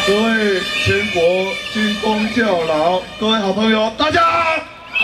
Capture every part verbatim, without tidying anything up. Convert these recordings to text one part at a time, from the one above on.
各位全国军公教老，各位好朋友，大家好！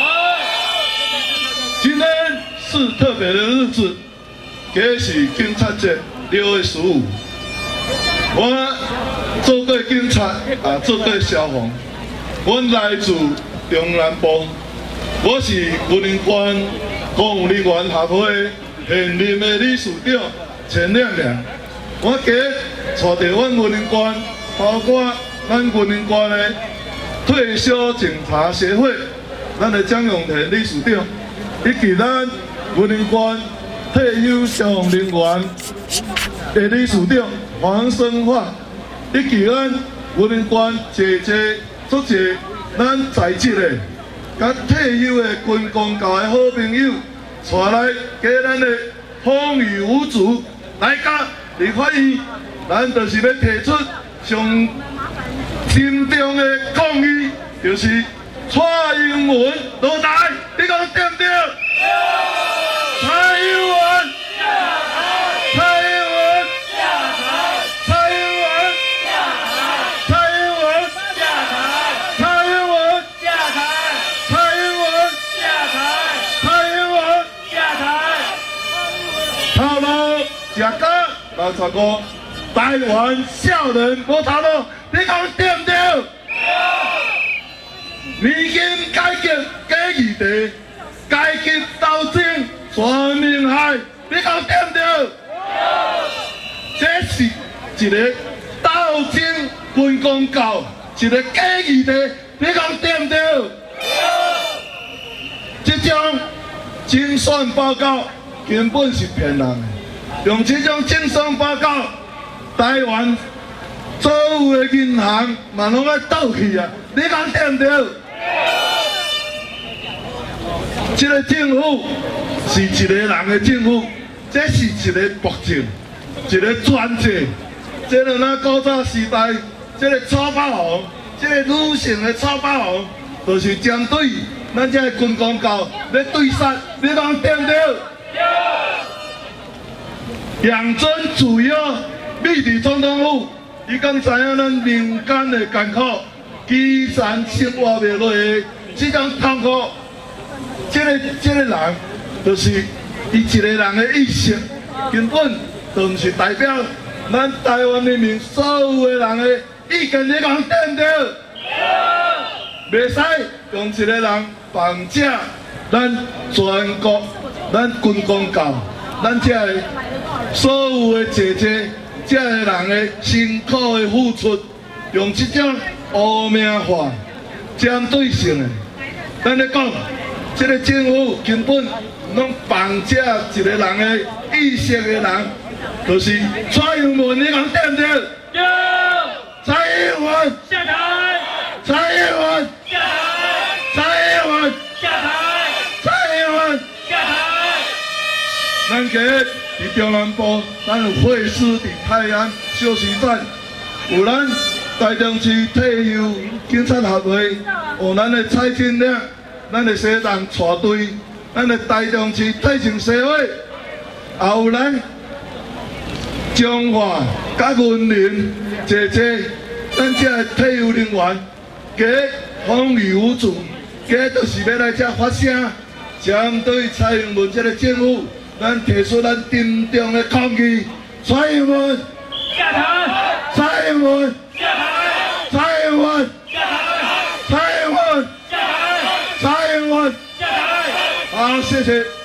今天是特别的日子，今日是警察节，六月十五。我做过警察，啊，做过消防。我来自中南部，我是云林县公务人员协会现任的理事长陈亮亮。我今日带着阮云林县，包括咱云林县的退休警察协会，咱的蒋永田理事长，以及咱云林县退休消防人员的理事长黄生化，以及咱云林县姐姐足侪咱在职的、甲退休的军公教的好朋友，带来给咱的风雨无阻来甲立法院，咱就是要提出上沉重的抗议，就是蔡英文落台，你讲对不对？蔡英文，蔡英文，蔡英文，蔡英文，蔡英文，蔡英文，蔡英文，头路食糕六十五，台湾少年无头路，你讲对不对？年金改革假议题，阶级斗争全面害，你讲对不对？这是一个斗争军公教，一个假议题，你讲对不对？这种精算报告根本是骗人的，用这种精算报告，台湾所有的银行嘛拢要倒去啊！你讲对不对？这个政府是一个人的政府，这是一个暴政，一个专制。这个咱古早时代，这个草包王，这个女性的草包王，就是针对咱这个军公教要对杀，你讲对不对？杨尊主要秘伫总统府，伊讲知影咱民间的艰苦，基层生活袂落的这种痛苦。这个这个人，就是伊一个人的意识，根本就不是代表咱台湾人民所有的人的意见。你讲对不对？袂使用一个人绑架咱全国咱军公教，咱这个所有的姐姐，这个人的辛苦的付出，用这种污名化、针对性的，咱咧讲。这个政府根本拢绑架一个人的意识的人，就是蔡英文，你讲对不对？对。蔡英文下台。蔡英文下台。蔡英文下台。蔡英文下台。咱今日伫中南部，咱有会师伫泰安休息站，有咱台中市退休警察协会，有咱的蔡金亮。咱的西藏带队，咱的台中市退休协会，也有咱中华甲云林姐姐，咱这个退休人员，加风雨无阻，加就是要来这发声，针对蔡英文这个政府，咱提出咱沉重的抗议。蔡英文下台！蔡英文下台！蔡英文下台！蔡英文。蔡英文，好，谢谢。